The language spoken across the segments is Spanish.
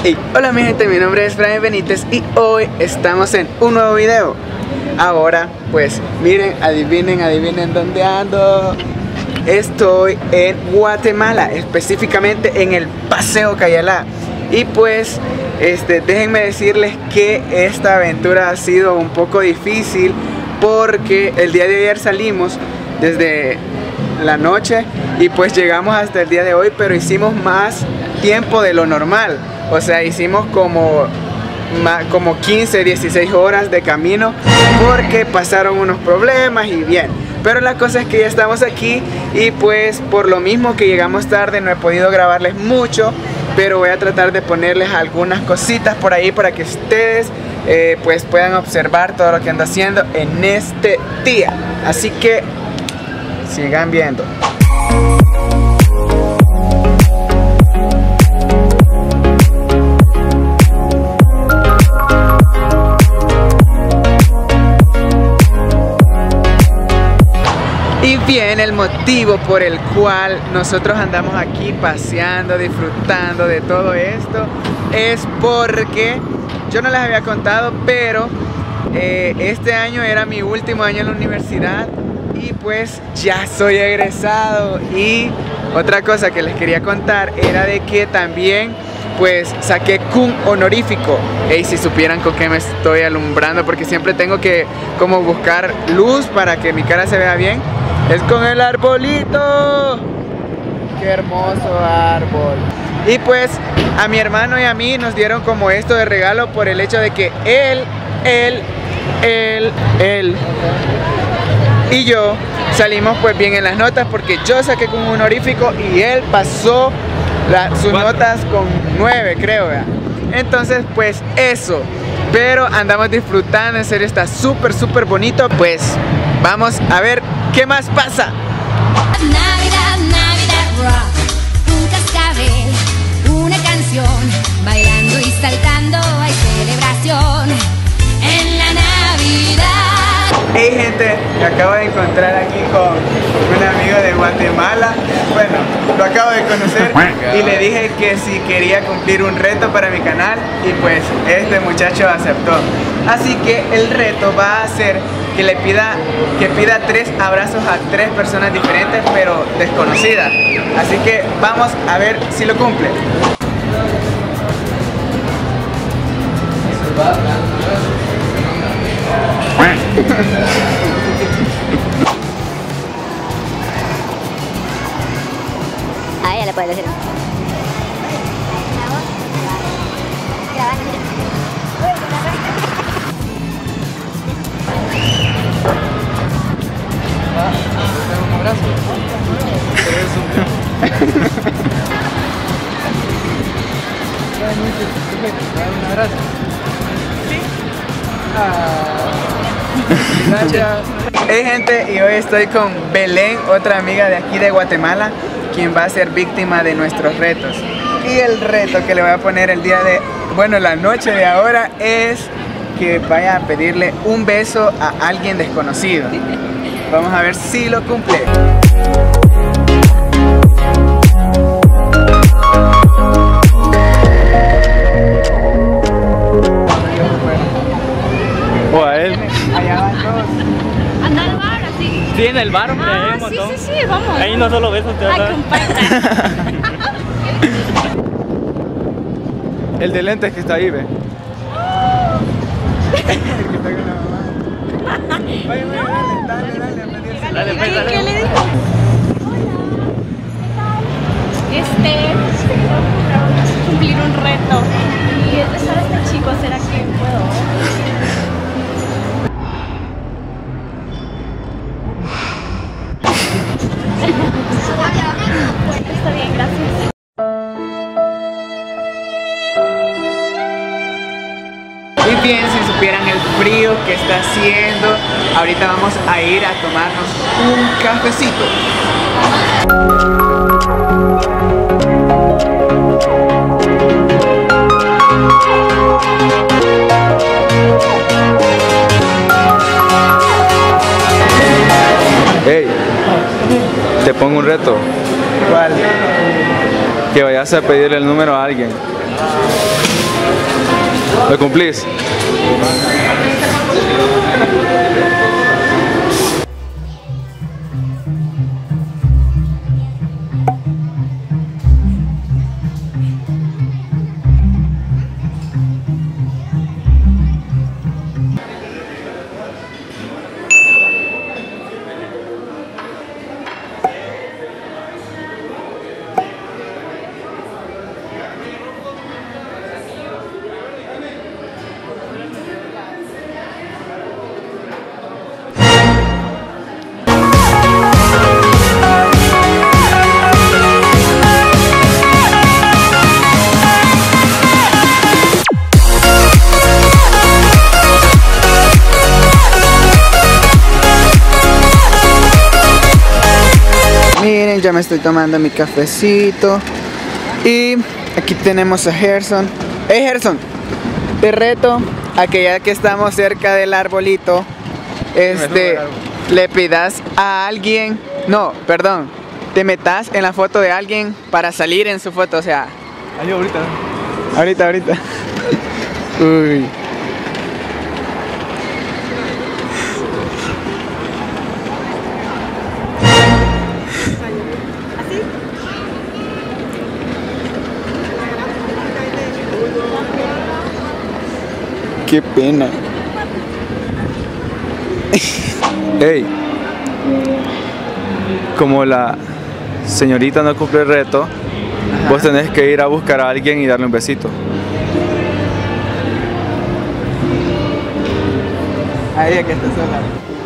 Hey, hola mi gente, mi nombre es Brian Benítez y hoy estamos en un nuevo video. Ahora, pues miren, adivinen dónde ando. Estoy en Guatemala, específicamente en el Paseo Cayalá. Y pues, déjenme decirles que esta aventura ha sido un poco difícil porque el día de ayer salimos desde la noche y pues llegamos hasta el día de hoy, pero hicimos más tiempo de lo normal. O sea, hicimos como 15, 16 horas de camino porque pasaron unos problemas y bien. Pero la cosa es que ya estamos aquí y pues por lo mismo que llegamos tarde no he podido grabarles mucho, pero voy a tratar de ponerles algunas cositas por ahí para que ustedes pues puedan observar todo lo que ando haciendo en este día. Así que sigan viendo. Y bien, el motivo por el cual nosotros andamos aquí paseando, disfrutando de todo esto, es porque yo no les había contado, pero este año era mi último año en la universidad y pues ya soy egresado. Y otra cosa que les quería contar era de que también pues saqué cum honorífico. Y si supieran con qué me estoy alumbrando, porque siempre tengo que como buscar luz para que mi cara se vea bien. Es con el arbolito. Qué hermoso árbol. Y pues a mi hermano y a mí nos dieron como esto de regalo por el hecho de que él y yo salimos pues bien en las notas, porque yo saqué con un honorífico y él pasó sus notas con 9, creo, ¿verdad? Entonces pues eso. Pero andamos disfrutando, en serio está súper bonito. Pues vamos a ver qué más pasa. Navidad, Navidad rock, un cascabel, una canción, bailando y saltando hay celebración en la Navidad. Hey gente, me acabo de encontrar aquí con un amigo de Guatemala. Bueno, lo acabo de conocer y le dije que si quería cumplir un reto para mi canal y pues este muchacho aceptó. Así que el reto va a ser que pida 3 abrazos a 3 personas diferentes pero desconocidas. Así que vamos a ver si lo cumple. A ella le puedes decir. Un abrazo. Un abrazo. Gracias. Hey gente, y hoy estoy con Belén, otra amiga de aquí de Guatemala, quien va a ser víctima de nuestros retos. Y el reto que le voy a poner el día de, bueno, la noche de ahora, es que vaya a pedirle un beso a alguien desconocido. Vamos a ver si lo cumple. O a él. Allá van todos. Anda al bar, así. Sí, en el bar, hombre, hay un montón. Sí, vamos. Ahí no solo besos, te Ay, vas El de lentes que está ahí, ve. Vaya, dale, ¿Qué le dijo? Cumplir un reto. Y es besar a este chico, ¿será que puedo? Está bien, gracias. Y bien, si supieran el frío que está haciendo, ahorita vamos a ir a tomarnos un cafecito. Hey, te pongo un reto. ¿Cuál? Que vayas a pedirle el número a alguien. ¿Lo cumplís? Miren, ya me estoy tomando mi cafecito. Y aquí tenemos a Gerson. Hey Gerson, te reto a que ya que estamos cerca del arbolito, le pidas a alguien, no, perdón, te metas en la foto de alguien para salir en su foto, o sea. Ahí ahorita. Ahorita. Uy. Qué pena. Hey, como la señorita no cumple el reto, vos tenés que ir a buscar a alguien y darle un besito. A ella que está sola.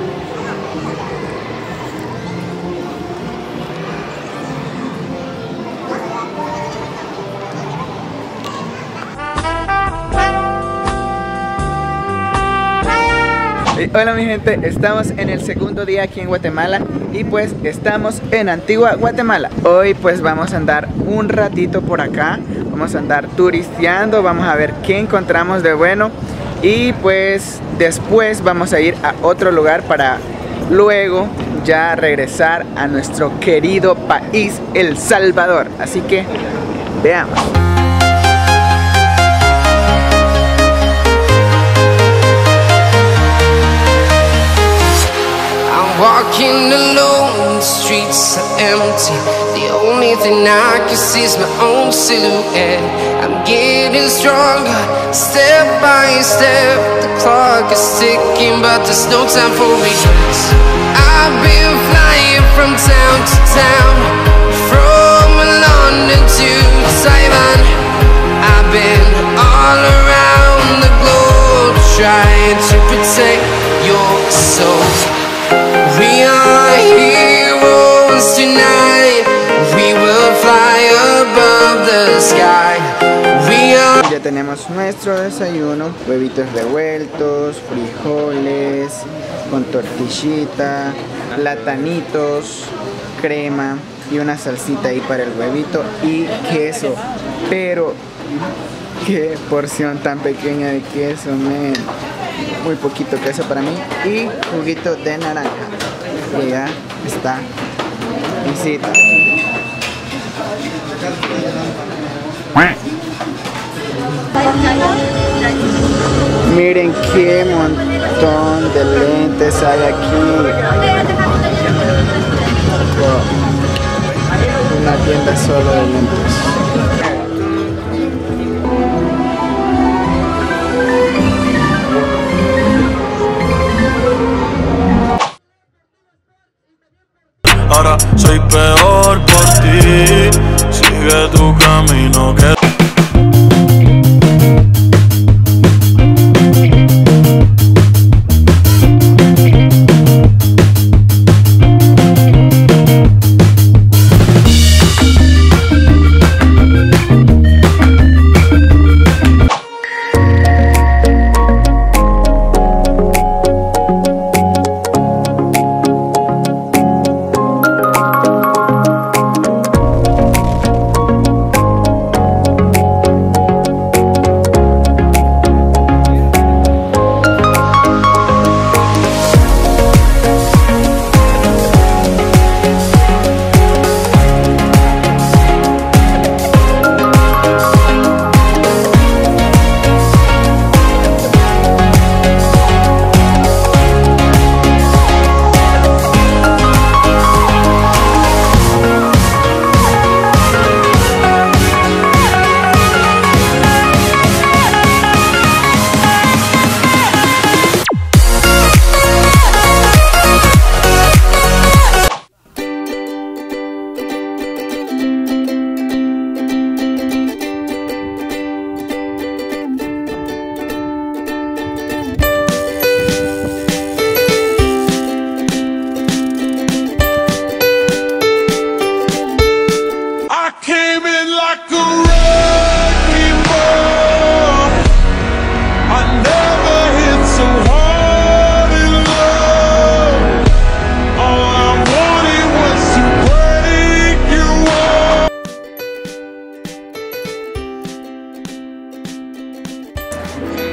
Hola mi gente, estamos en el segundo día aquí en Guatemala y pues estamos en Antigua Guatemala. Hoy pues vamos a andar un ratito por acá, vamos a andar turisteando, vamos a ver qué encontramos de bueno y pues después vamos a ir a otro lugar para luego ya regresar a nuestro querido país, El Salvador. Así que veamos. Walking alone, the streets are empty. The only thing I can see is my own silhouette. I'm getting stronger, step by step. The clock is ticking, but there's no time for regrets. I've been flying from town to town, from London to Taiwan. I've been all around the globe, trying to protect your soul. We are heroes tonight. We will fly above the sky. We are... Ya tenemos nuestro desayuno, huevitos revueltos, frijoles con tortillita, platanitos, crema y una salsita ahí para el huevito y queso. Pero qué porción tan pequeña de queso, man. Muy poquito queso para mí y juguito de naranja. Y ya está visita. Miren qué montón de lentes hay aquí. Wow. Una tienda solo de lentes. Ahora soy peor por ti. Sigue tu camino que...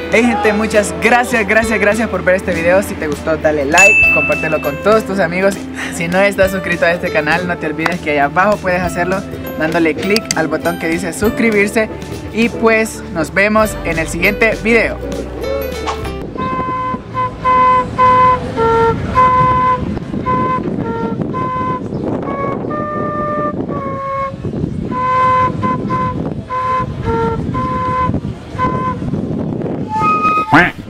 Hey gente, muchas gracias por ver este video. Si te gustó dale like, compártelo con todos tus amigos. Si no estás suscrito a este canal, no te olvides que ahí abajo puedes hacerlo dándole clic al botón que dice suscribirse. Y pues nos vemos en el siguiente video. Quack.